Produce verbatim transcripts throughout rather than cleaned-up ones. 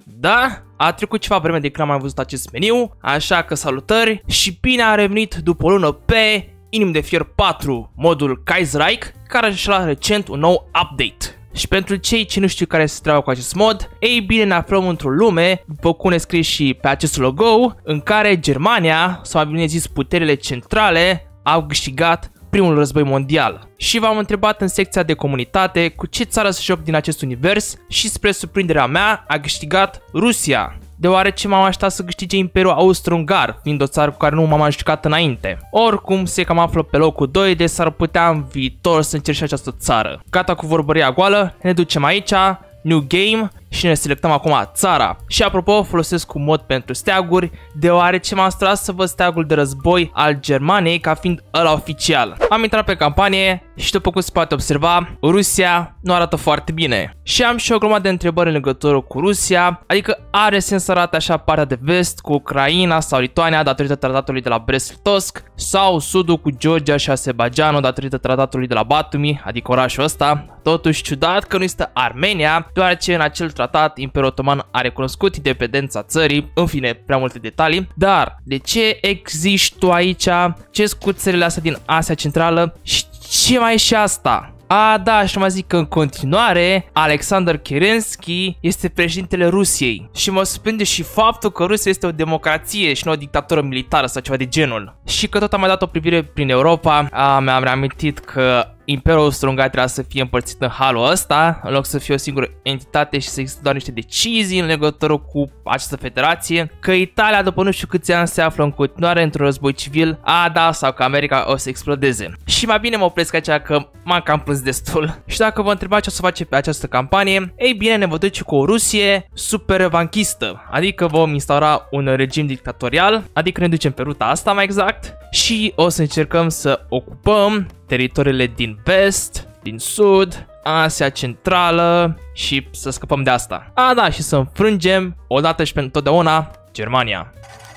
Da, a trecut ceva vreme de când am mai văzut acest meniu, așa că salutări și bine a revenit după o lună pe Inimi de Fier patru, modul Kaiserreich, care a ieșit recent un nou update. Și pentru cei ce nu știu care se treaba cu acest mod, ei bine, ne aflăm într-o lume, după cum ne scrie și pe acest logo, în care Germania, sau mai bine zis puterile centrale, au câștigat primul război mondial. Și v-am întrebat în secția de comunitate cu ce țară să joc din acest univers și spre surprinderea mea a câștigat Rusia, deoarece m-am așteptat să câștige Imperiul Austro-Ungar, fiind o țară cu care nu m-am jucat înainte. Oricum se cam află pe locul doi, deci s-ar putea în viitor să încerc și această țară. Gata cu vorbăria goală, ne ducem aici, New Game, și ne selectăm acum țara. Și apropo, folosesc un mod pentru steaguri, deoarece m-am stras să văd steagul de război al Germaniei ca fiind ăla oficial. Am intrat pe campanie și după cum se poate observa, Rusia nu arată foarte bine. Și am și o grămadă de întrebări în legătură cu Rusia, adică are sens să arate așa partea de vest cu Ucraina sau Lituania datorită tratatului de la Brest-Litovsk, sau sudul cu Georgia și Azerbaijanul datorită tratatului de la Batumi, adică orașul ăsta. Totuși ciudat că nu este Armenia, deoarece în acel tratat Imperiul Otoman a recunoscut independența țării, în fine, prea multe detalii. Dar de ce existi tu aici? Ce cu țările astea din Asia Centrală? Și ce mai e și asta? A, da, și mai zic că în continuare Alexander Kerensky este președintele Rusiei. Și mă surprinde și faptul că Rusia este o democrație și nu o dictatură militară sau ceva de genul. Și că tot am mai dat o privire prin Europa, mi-am reamintit că Imperiul Austro-Ungar trebuia să fie împărțit în halul ăsta, în loc să fie o singură entitate și să există doar niște decizii în legătură cu această federație, că Italia după nu știu câți ani se află în continuare într-un război civil, a, da, sau că America o să explodeze. Și mai bine mă opresc aici că m-am cam plâns destul. Și dacă vă întrebați ce o să face pe această campanie, ei bine, ne vă duce cu o Rusie super revanchistă, adică vom instaura un regim dictatorial, adică ne ducem pe ruta asta mai exact, și o să încercăm să ocupăm teritoriile din vest, din sud, Asia Centrală și să scăpăm de asta. A, da, și să înfrângem odată și pentru totdeauna Germania.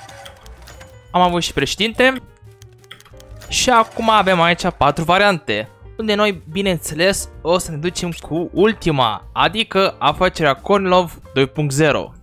Am avut și președinte și acum avem aici patru variante, unde noi, bineînțeles, o să ne ducem cu ultima, adică afacerea Kornilov doi punct zero.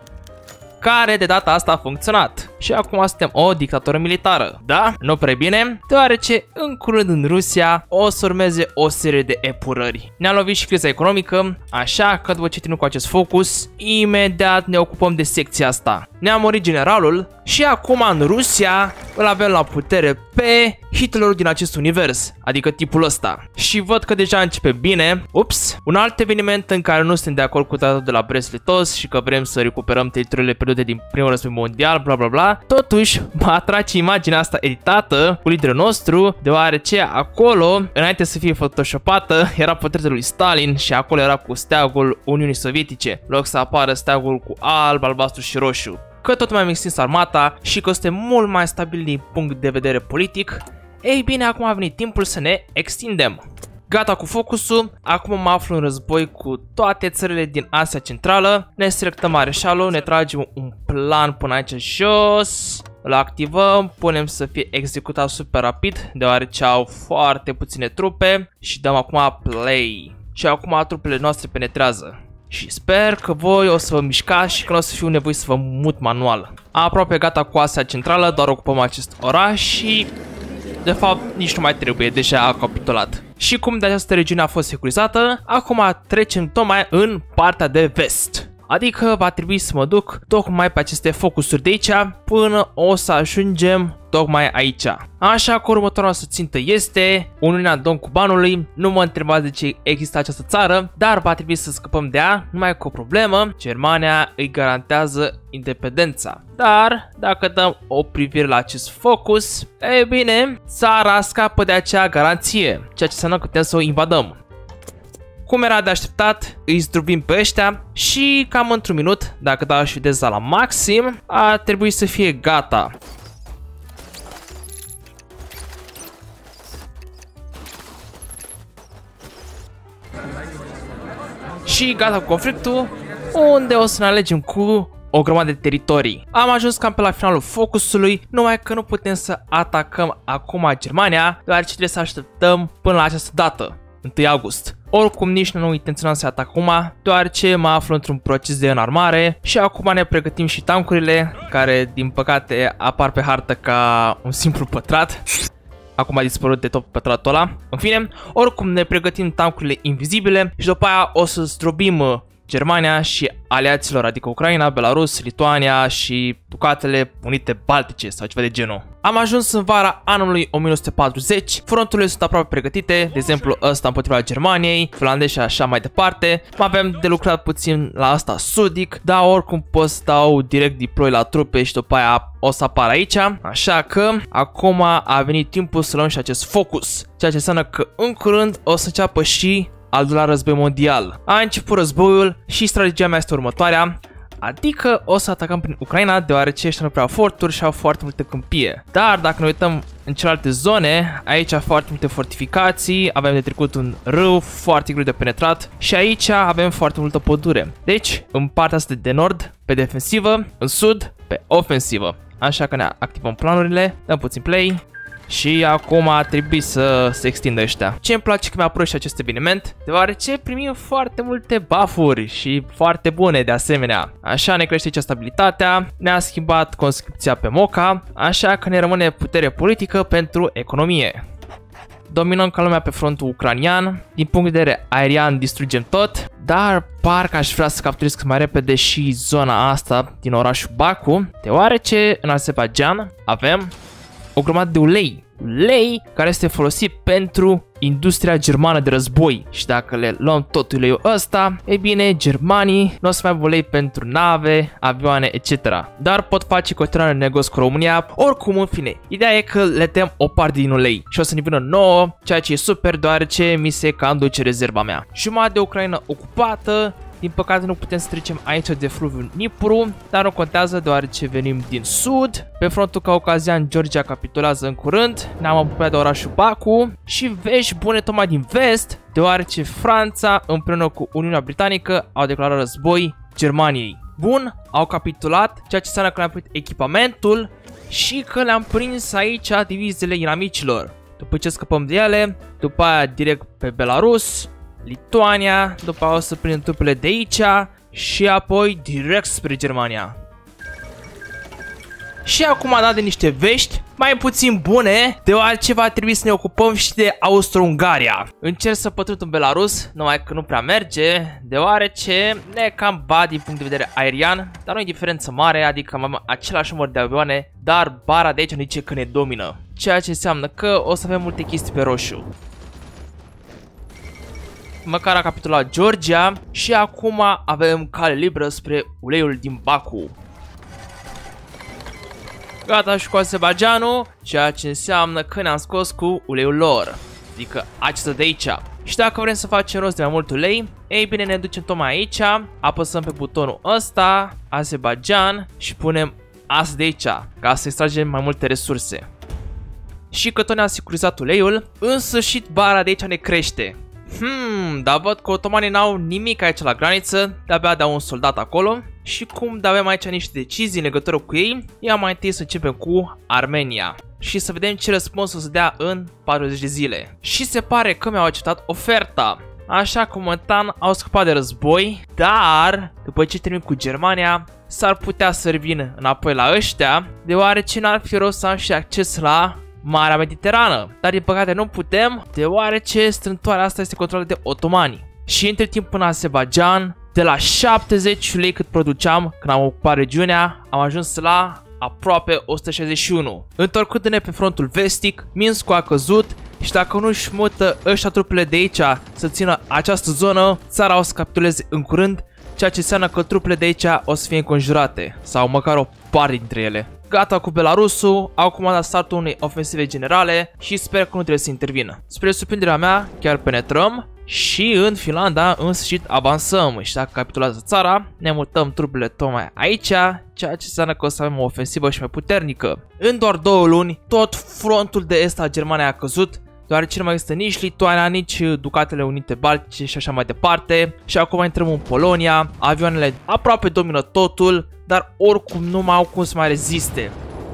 Care de data asta a funcționat. Și acum suntem o dictatură militară. Da? Nu prea bine, deoarece în curând în Rusia o să urmeze o serie de epurări. Ne-a lovit și criza economică, așa că după ce terminăm cu acest focus, imediat ne ocupăm de secția asta. Ne-a murit generalul și acum în Rusia îl avem la putere pe Hitlerul din acest univers, adică tipul ăsta. Și văd că deja începe bine. Ups, un alt eveniment în care nu suntem de acord cu tratatul de la Brest-Litovsk și că vrem să recuperăm teritoriile pierdute din primul război mondial, bla bla bla. Totuși, mă atrage imaginea asta editată cu liderul nostru, deoarece acolo, înainte să fie photoshopată, era portretul lui Stalin și acolo era cu steagul Uniunii Sovietice, în loc să apară steagul cu alb, albastru și roșu. Că tot mai am extins armata și că suntem mult mai stabili din punct de vedere politic, ei bine, acum a venit timpul să ne extindem. Gata cu focusul, acum mă aflu în război cu toate țările din Asia Centrală, ne selectăm mareșalul, ne tragem un plan până aici jos, îl activăm, punem să fie executat super rapid, deoarece au foarte puține trupe și dăm acum play. Și acum trupele noastre penetrează. Și sper că voi o să vă mișcați și că nu o să fiu nevoie să vă mut manual. Aproape gata cu Asia Centrală, doar ocupăm acest oraș și de fapt nici nu mai trebuie, deja a capitulat. Și cum de această regiune a fost securizată, acum trecem tocmai în partea de vest. Adică va trebui să mă duc tocmai pe aceste focusuri de aici până o să ajungem tocmai aici. Așa că următoarea noastră țintă este Uniunea Doncubanului. Nu mă întrebați de ce există această țară, dar va trebui să scăpăm de ea, numai cu o problemă. Germania îi garantează independența. Dar dacă dăm o privire la acest focus, e bine, țara scapă de acea garanție, ceea ce înseamnă că putem să o invadăm. Cum era de așteptat, îi zdrobim pe ăștia și cam într-un minut, dacă dau și viteza la maxim, ar trebui să fie gata. Și gata cu conflictul, unde o să ne alegem cu o grămadă de teritorii. Am ajuns cam pe la finalul focusului, numai că nu putem să atacăm acum Germania, deoarece trebuie să așteptăm până la această dată, întâi august. Oricum nici nu intenționam să atac acum, deoarece mă aflu într-un proces de înarmare și acum ne pregătim și tancurile, care din păcate apar pe hartă ca un simplu pătrat. Acum a dispărut de tot pătratul ăla. În fine, oricum ne pregătim tancurile invizibile și după aia o să zdrobim Germania și aliaților, adică Ucraina, Belarus, Lituania și Ducatele Unite Baltice sau ceva de genul. Am ajuns în vara anului o mie nouă sute patruzeci, fronturile sunt aproape pregătite, de exemplu ăsta împotriva Germaniei, Finlandei și așa mai departe. Mai avem de lucrat puțin la asta sudic, dar oricum pot să dau direct deploy la trupe și după aia o să apar aici. Așa că acum a venit timpul să luăm și acest focus, ceea ce înseamnă că în curând o să înceapă și al doilea război mondial. A început războiul și strategia mea este următoarea, adică o să atacăm prin Ucraina, deoarece ăștia nu prea au forturi și au foarte multe câmpie. Dar dacă ne uităm în celelalte zone, aici foarte multe fortificații, avem de trecut un râu foarte greu de penetrat și aici avem foarte multă pădure. Deci, în partea asta de nord, pe defensivă, în sud, pe ofensivă. Așa că ne activăm planurile, dăm puțin play. Și acum a trebuit să se extindă ăștia. Ce îmi place că mi-a apărut și acest eveniment, deoarece primim foarte multe buff-uri și foarte bune de asemenea. Așa ne crește aici stabilitatea, ne-a schimbat conscripția pe Moca, așa că ne rămâne putere politică pentru economie. Dominăm ca lumea pe frontul ucranian, din punct de vedere aerian distrugem tot, dar parcă aș vrea să capturez cât mai repede și zona asta din orașul Baku, deoarece în Azerbaijan avem o grămadă de ulei, ulei care este folosit pentru industria germană de război și dacă le luăm tot uleiul ăsta, e bine, germanii nu o să mai aibă ulei pentru nave, avioane, et cetera. Dar pot face continuare negoți cu România, oricum în fine, ideea e că le tem o parte din ulei și o să ne vină nouă, ceea ce e super deoarece mi se cam duce rezerva mea. Jumătate de Ucraina ocupată. Din păcate nu putem să trecem aici de fluviul Dnipru, dar nu contează deoarece venim din sud. Pe frontul caucazian, Georgia capitulează în curând, ne-am apropiat de orașul Baku și vești bune tocmai din vest, deoarece Franța împreună cu Uniunea Britanică au declarat război Germaniei. Bun, au capitulat, ceea ce înseamnă că le-am primit echipamentul și că le-am prins aici divizele inamicilor. După ce scăpăm de ele, după aia direct pe Belarus, Lituania, după aia o să prindem trupele de aici și apoi direct spre Germania. Și acum am dat de niște vești mai puțin bune, deoarece va trebui să ne ocupăm și de Austro-Ungaria. Încerc să pătrund în Belarus, numai că nu prea merge, deoarece ne cam bat din punct de vedere aerian, dar nu e diferență mare, adică avem același număr de avioane, dar bara de aici ne zice că ne domină. Ceea ce înseamnă că o să avem multe chestii pe roșu. Măcar a capitulat Georgia și acum avem cale liberă spre uleiul din Baku. Gata și cu Azerbaijanul, ceea ce înseamnă că ne-am scos cu uleiul lor, adică acesta de aici. Și dacă vrem să facem rost de mai mult ulei, ei bine ne ducem tocmai aici, apăsăm pe butonul ăsta, Azerbaijan și punem asta de aici, ca să extragem mai multe resurse. Și că tot ne-am securizat uleiul, în sfârșit bara de aici ne crește. Hmm, dar văd că otomanii n-au nimic aici la graniță, de-abia dau un soldat acolo. Și cum avem aici niște decizii în legătură cu ei, ia mai întâi să începem cu Armenia. Și să vedem ce răspuns o să dea în patruzeci de zile. Și se pare că mi-au acceptat oferta. Așa că momentan au scăpat de război, dar după ce termin cu Germania, s-ar putea să revină înapoi la ăștia, deoarece n-ar fi rost să am și acces la Marea Mediterană, dar din păcate nu putem, deoarece strâmtoarea asta este controlată de otomani. Și între timp în Azerbaijan, de la șaptezeci lei cât produceam când am ocupat regiunea, am ajuns la aproape o sută șaizeci și unu. Întorcându-ne pe frontul vestic, Minskul a căzut și dacă nu își mută ăștia trupele de aici să țină această zonă, țara o să capituleze în curând, ceea ce înseamnă că trupele de aici o să fie înconjurate, sau măcar o parte dintre ele. Gata cu Belarusul, au comandat startul unei ofensive generale și sper că nu trebuie să intervină. Spre surprinderea mea, chiar penetrăm și în Finlanda în sfârșit avansăm și dacă capitulează țara, ne mutăm trupele tocmai aici, ceea ce înseamnă că o să avem o ofensivă și mai puternică. În doar două luni, tot frontul de est al Germaniei a căzut, deoarece nu mai există nici Lituania, nici Ducatele Unite Baltice și așa mai departe. Și acum intrăm în Polonia, avioanele aproape domină totul, dar oricum nu mai au cum să mai reziste.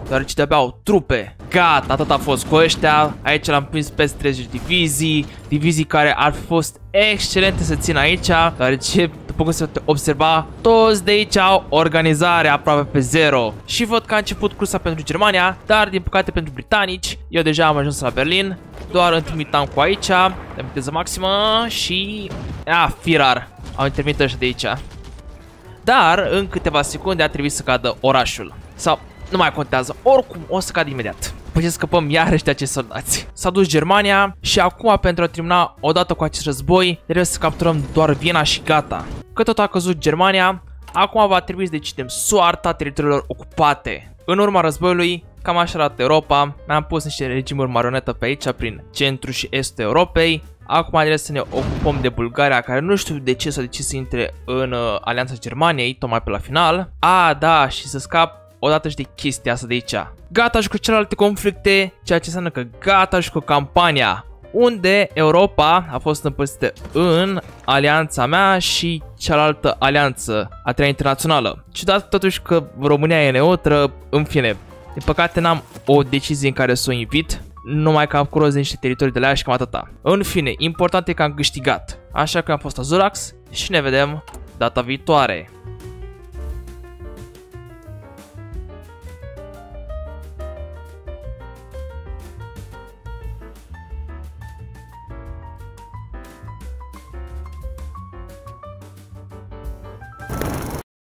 deoarece de-abia au trupe. Gata, atât a fost cu ăștia. Aici l-am prins peste treizeci divizii, divizii care ar fi fost excelente să țin aici, deoarece, după cum se observa, toți de aici au organizare aproape pe zero. Și văd că a început cursa pentru Germania, dar din păcate pentru britanici, eu deja am ajuns la Berlin, doar îmi trimit tancul aici, de viteză maximă și... Ah, firar, au intervenit ăștia de aici. Dar, în câteva secunde a trebuit să cadă orașul. Sau, nu mai contează, oricum o să cadă imediat. Păi să scăpăm iarăși de acești soldați. S-a dus Germania și acum, pentru a termina odată cu acest război, trebuie să capturăm doar Viena și gata. Că tot a căzut Germania, acum va trebui să decidem soarta teritoriilor ocupate. În urma războiului, cam așa arată Europa, mi-am pus niște regimuri marionetă pe aici, prin centru și estul Europei. Acum trebuie să ne ocupăm de Bulgaria, care nu știu de ce s-a decis să intre în uh, Alianța Germaniei, tocmai pe la final. A, da, și să scap odată și de chestia asta de aici. Gata și cu celelalte conflicte, ceea ce înseamnă că gata și cu campania, unde Europa a fost împărțită în alianța mea și cealaltă alianță, a treia internațională. Ciudat totuși că România e neutră, în fine. Din păcate n-am o decizie în care să o invit, numai că am curos de niște teritorii de la ea și cam atâta. În fine, important e că am câștigat, așa că am fost Azurax și ne vedem data viitoare.